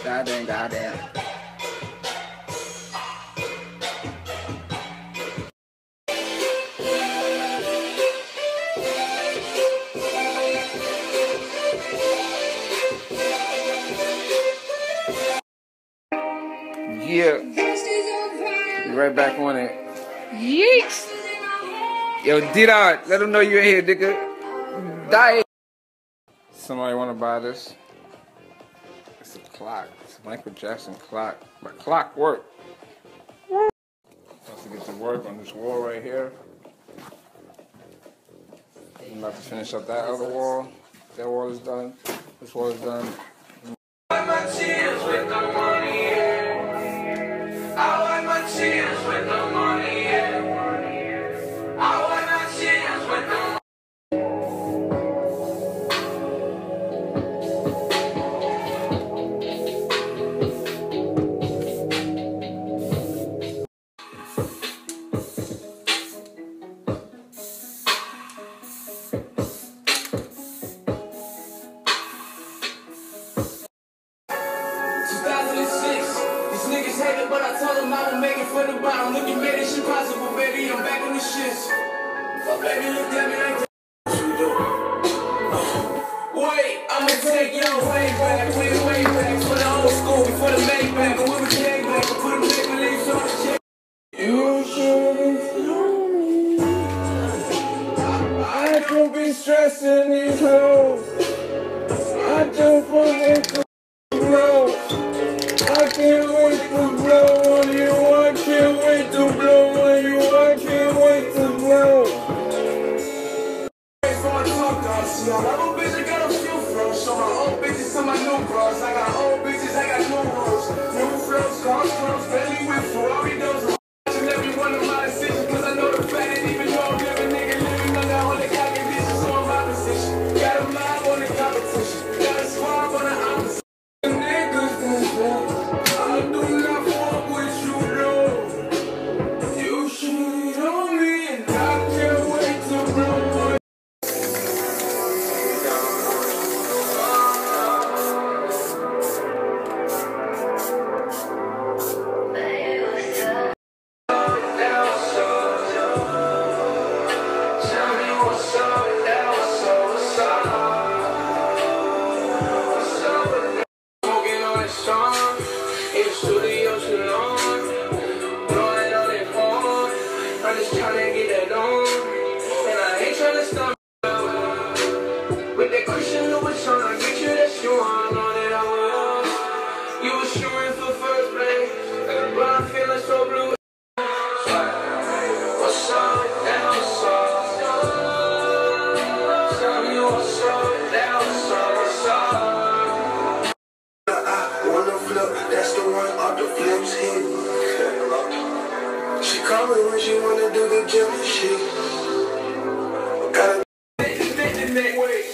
Goddamn, goddamn. Yeah. Be right back on it. Yeeks. Yo, D-Dot, let them know you in here, nigga. Die. Somebody want to buy this? It's a clock. It's a Michael Jackson clock. My clock work. About to get to work on this wall right here. I'm about to finish up that other wall. That wall is done. This wall is done. I wipe my tears with the money, yeah. I wipe my tears with the money, yeah. I wipe my tears with the money. But I told him I would make it from the bottom. Look, you made this shit possible, baby. I'm back on the shits. But baby, look at me like wait, I'ma take your way back. Way back for the old school, before the Maybach. And we were gang back, I put them paper leaves on the check. You should've known me. I don't be stressing these hoes. I just want to blow. I can't wait to blow on you, I can't wait to blow on you, I can't wait to blow. I'm a bitch, I got a few flows. Show my old bitches to my new bros. I got old bitches, I got new rules. New flows, cars, clothes, Bentley with Ferrari doors. I'm watching every one of my decisions, cause I know the fact that even though I'm living, nigga living under all the cock conditions, so I'm my position. Got a mob on the competition, got a squad on the opposite. Niggas that's bad. I do not fuck with you, no. You should on me and I can't wait to blow. When she wanna do the gym shit, gotta wait.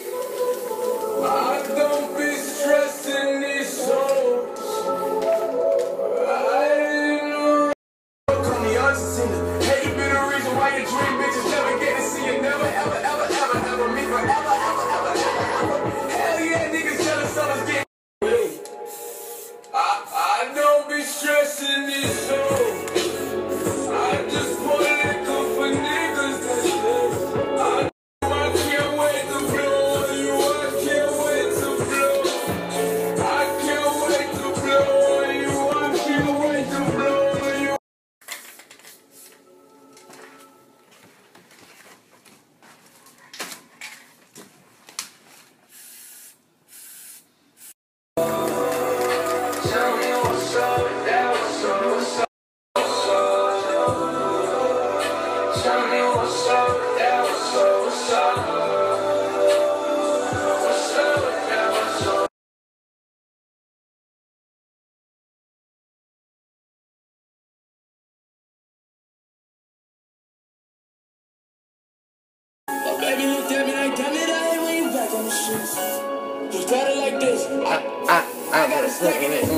I don't be stressing these souls. I didn't know. Call me Argentina. Hey, you be the reason why your dream bitches never get to see you. Never, ever me forever, ever. Hell yeah, niggas jealous of us getting. I don't be stressing these souls. I just want it good for niggas that's left. I can't wait to blow on you, I can't wait to blow. I can't wait to blow on you, I can't wait to blow on you. Tell me what's up, that was so what's up. Tell me what's up, that was so what's up. What's up, that was so. Oh, baby, look at me like, damn it, I hate when you back on the streets. Just got it like this. I got a stick in it.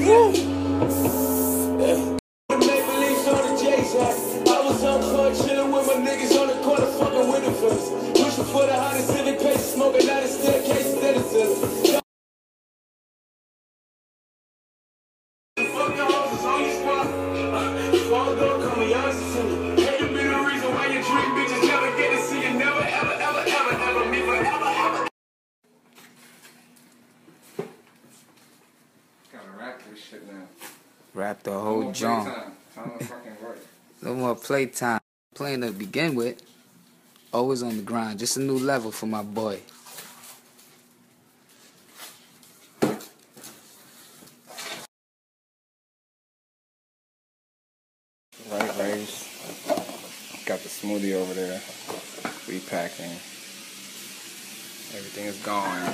Yeah. Maple leaves on the J-Jack. I was on court chilling with my niggas on the corner, fucking with the first. Pushing for the hottest civic pace, smoking out of staircase, instead of don't call me oxygen. Can you be the reason why you dream bitches never get to see you? Never, ever, ever, ever, ever, me forever, ever. Gotta rap this shit now. Rap the whole joint. Time to fucking work. No more playtime. Playing to begin with. Always on the grind. Just a new level for my boy. White rice. Got the smoothie over there. Repacking. Everything is gone.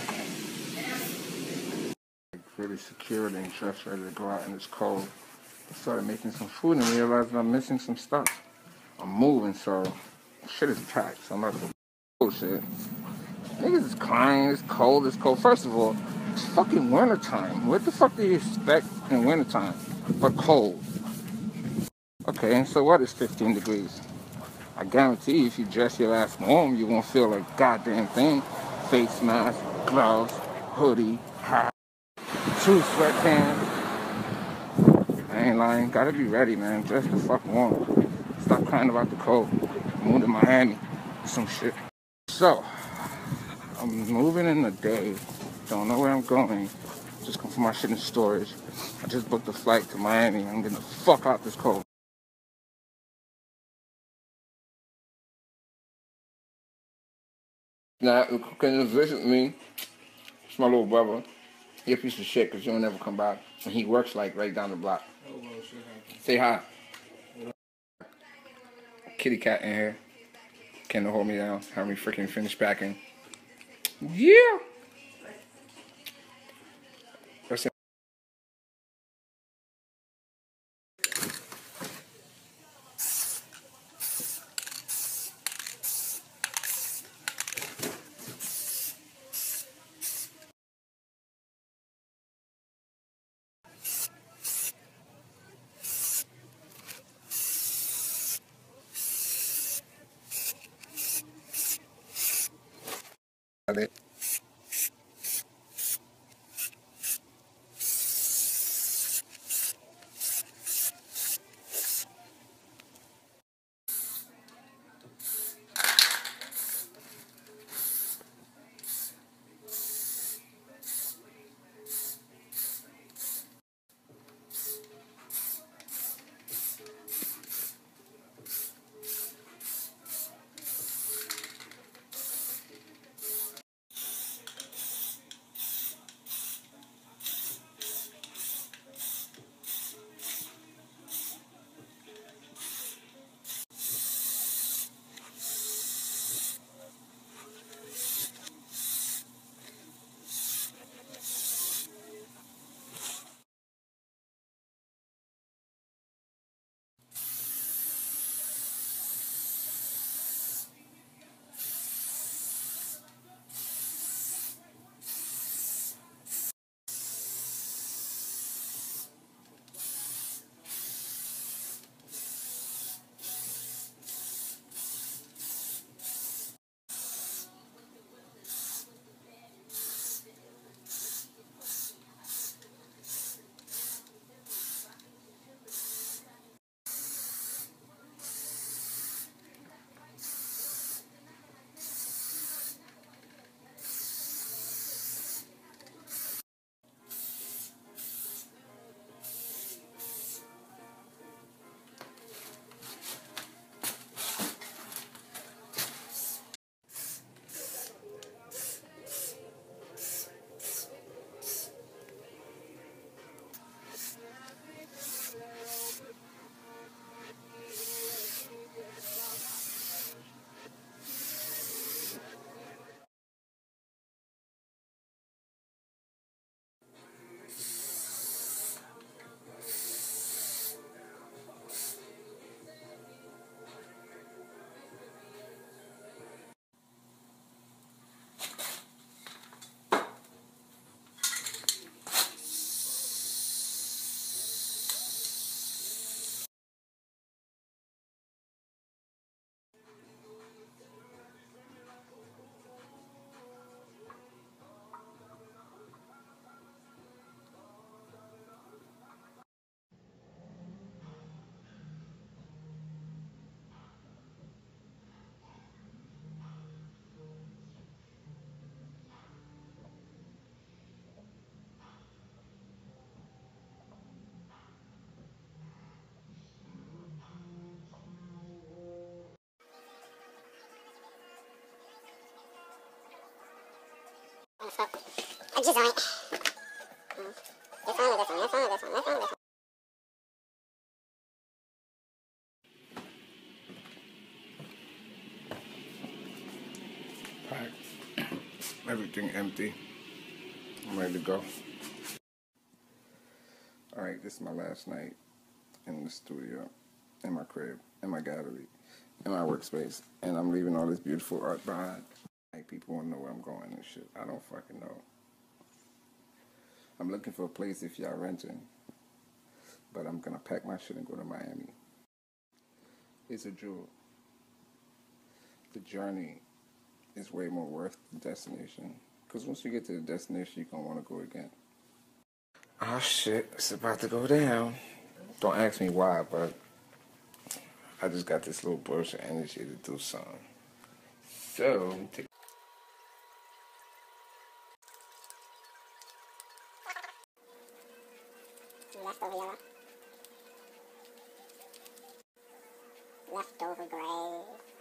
Really secured and just ready to go out and it's cold. I started making some food and realized I'm missing some stuff. I'm moving, so shit is packed. So I'm about to bullshit. Niggas is crying, it's cold, it's cold. First of all, it's fucking wintertime. What the fuck do you expect in wintertime? But cold. Okay, so what is 15 degrees? I guarantee you, if you dress your ass warm, you won't feel like goddamn thing. Face mask, gloves, hoodie, hat, 2 sweatpants. I ain't lying. Gotta be ready, man. Dress the fuck warm. Stop crying about the cold. Moving to Miami. Some shit. So, I'm moving in a day. Don't know where I'm going. Just come for my shit in storage. I just booked a flight to Miami. I'm getting the fuck out this cold. Now, can you visit me? It's my little brother. He a piece of shit because he'll never come back. And he works like right down the block. Oh, well, say hi. Kitty cat in here. Can't hold me down. Have me freaking finish packing. Yeah. That's it. Got it. I just on it. This one, this one, this one, this one, this one, this one. Packed. Everything empty. I'm ready to go. Alright, this is my last night in the studio, in my crib, in my gallery, in my workspace, and I'm leaving all this beautiful art behind. Like, people want to know where I'm going and shit. I don't fucking know. I'm looking for a place if y'all renting, but I'm gonna pack my shit and go to Miami. It's a jewel. The journey is way more worth the destination, because once you get to the destination, you're gonna want to go again. Oh shit, it's about to go down. Don't ask me why, but I just got this little burst of energy to do something. So, Leftover yellow. Leftover gray.